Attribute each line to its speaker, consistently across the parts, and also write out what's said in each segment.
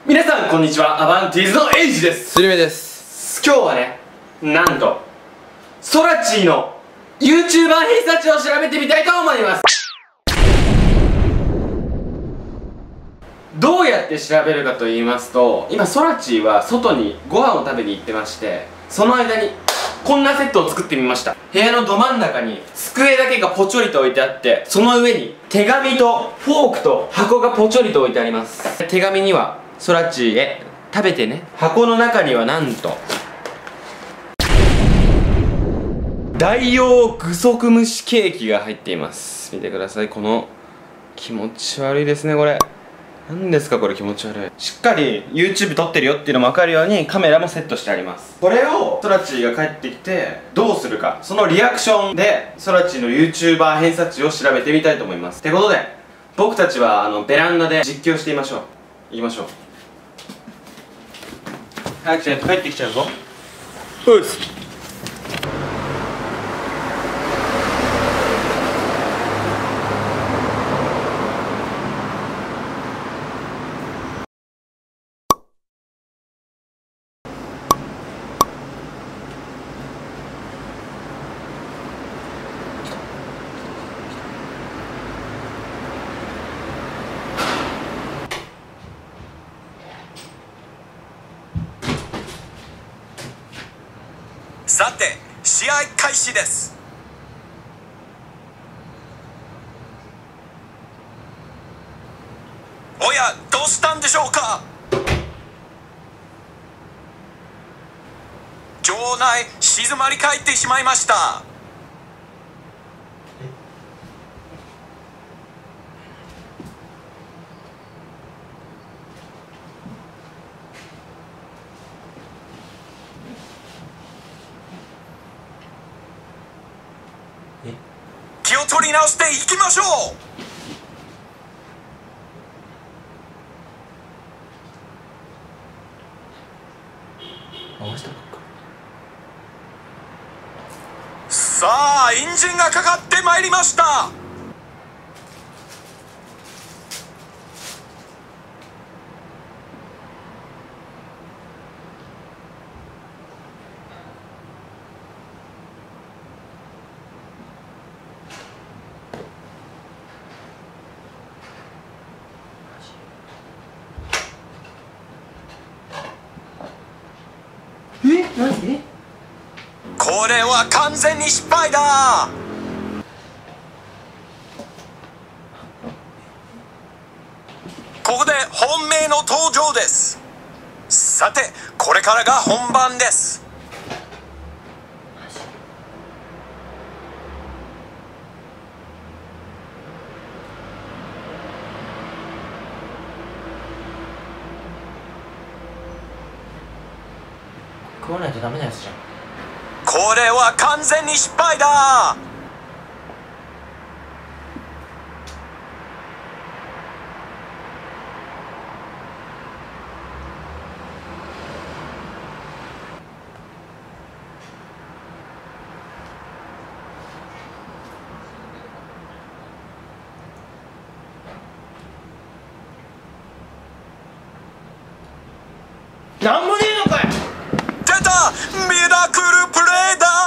Speaker 1: 皆さんこんにちは、アバンティーズのエイジです。
Speaker 2: スリメです。
Speaker 1: 今日はね、なんとソラチーの YouTuber 偏差値を調べてみたいと思います。どうやって調べるかと言いますと、今ソラチーは外にご飯を食べに行ってまして、その間にこんなセットを作ってみました。部屋のど真ん中に机だけがポチョリと置いてあって、その上に手紙とフォークと箱がポチョリと置いてあります。手紙にはソラチーへ食べてね。箱の中にはなんと大王具足蒸しケーキが入っています。見てください。この気持ち悪いですね。これ何ですかこれ、気持ち悪い。しっかり YouTube 撮ってるよっていうのも分かるようにカメラもセットしてあります。これをソラチーが帰ってきてどうするか、そのリアクションでソラチーの YouTuber 偏差値を調べてみたいと思います。ってことで僕たちはベランダで実況してみましょう。行きましょう。早くしないと帰ってきちゃうぞ。うっす。
Speaker 3: さて試合開始です。おやどうしたんでしょうか。場内静まり返ってしまいました。気を取り直していきましょう。さあエンジンがかかってまいりました。
Speaker 1: 何？
Speaker 3: これは完全に失敗だ。ここで本命の登場です。さてこれからが本番です。
Speaker 1: 食わないとダメなやつじゃん。
Speaker 3: これは完全に失敗だ。
Speaker 1: なんもねえのかよ。
Speaker 3: 出たミラクルプレーだ。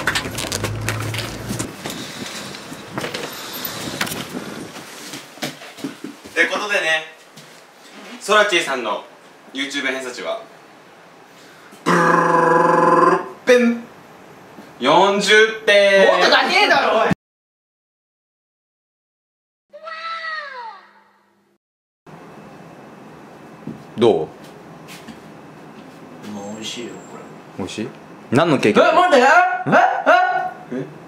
Speaker 1: ってことでね、ソラチーさんの YouTube 偏差値はブルルペン40点。もっとだけだろおい。
Speaker 2: どう？
Speaker 4: 美味しいよこれ。
Speaker 2: 美味しい？何のケーキ？
Speaker 1: 待って。